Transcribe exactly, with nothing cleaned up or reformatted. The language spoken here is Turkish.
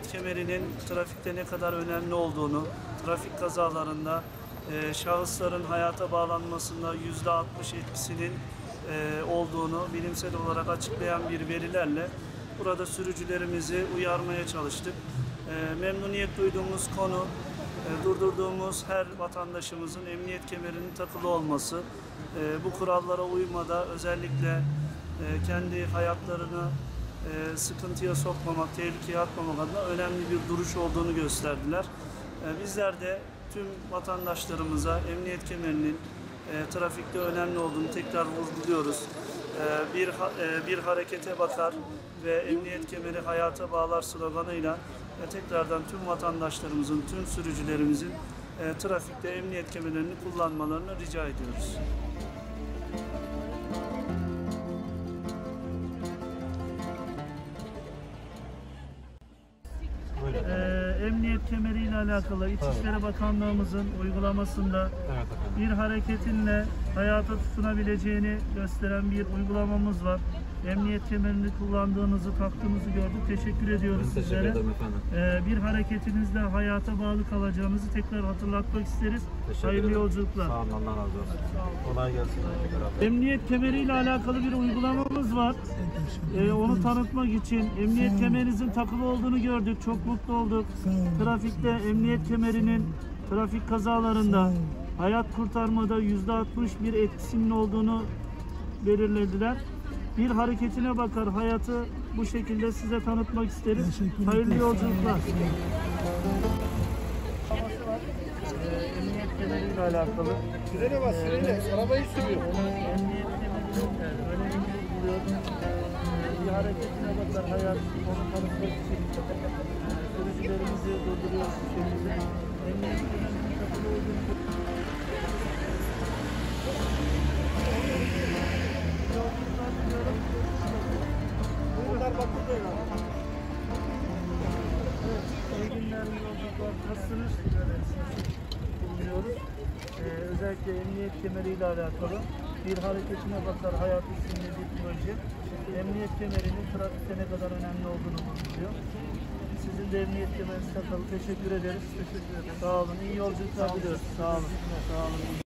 emniyet kemerinin trafikte ne kadar önemli olduğunu, trafik kazalarında e, şahısların hayata bağlanmasında yüzde altmış etkisinin e, olduğunu bilimsel olarak açıklayan bir verilerle burada sürücülerimizi uyarmaya çalıştık. E, memnuniyet duyduğumuz konu, e, durdurduğumuz her vatandaşımızın emniyet kemerinin takılı olması, e, bu kurallara uymada özellikle e, kendi hayatlarını e, sıkıntıya sokmamak, tehlikeye atmamak adına önemli bir duruş olduğunu gösterdiler. E, bizler de tüm vatandaşlarımıza emniyet kemerinin e, trafikte önemli olduğunu tekrar vurguluyoruz. E, bir, e, bir harekete bakar ve emniyet kemeri hayata bağlar sloganıyla e, tekrardan tüm vatandaşlarımızın, tüm sürücülerimizin e, trafikte emniyet kemerlerini kullanmalarını rica ediyoruz. Ee, emniyet kemeriyle alakalı İçişleri Bakanlığımızın uygulamasında evet, bir hareketinle hayata tutunabileceğini gösteren bir uygulamamız var. Emniyet kemerini kullandığınızı, taktığınızı gördük. Teşekkür ediyoruz ben sizlere. Teşekkür ederim efendim. Ee, bir hareketinizle hayata bağlı kalacağınızı tekrar hatırlatmak isteriz. Teşekkür Hayırlı ederim. yolculuklar. Sağ olun, Allah razı olsun. Kolay gelsin. Emniyet kemeriyle alakalı bir uygulamamız var. Ee, onu tanıtmak için emniyet kemerinizin takılı olduğunu gördük. Çok mutlu olduk. Trafikte emniyet kemerinin trafik kazalarında hayat kurtarmada yüzde altmış bir etkisinin olduğunu belirlediler. Bir hareketine bakar hayatı bu şekilde size tanıtmak isteriz. Hayırlı yolculuklar. Ee, emniyet kemeriyle alakalı. Frene bas, frene. Arabayı sürüyor. Emniyet kemerinin önemini buluyor. Bir hareketine bakar hayat onu tanıtmak için sürücülerimizi durduruyoruz bu şekilde. Emniyet kemerinin takılı olduğunu Bunlar bak burada ya. Evet, iyi günler, yolculuklar. Nasılsınız? Bulunuyoruz. Ee, özellikle emniyet kemeriyle alakalı bir hareketine bakar hayat isimli bir proje. Emniyet kemerinin trafikte ne kadar önemli olduğunu vurguluyor. Sizin de emniyet kemeriniz takılı. Teşekkür ederiz. Teşekkür ederim. Sağ olun. İyi yolculuklar diliyoruz. Sağ olun. Sağ olun.